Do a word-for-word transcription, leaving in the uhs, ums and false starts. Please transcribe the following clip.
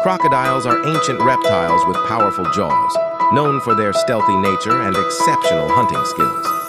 Crocodiles are ancient reptiles with powerful jaws, known for their stealthy nature and exceptional hunting skills.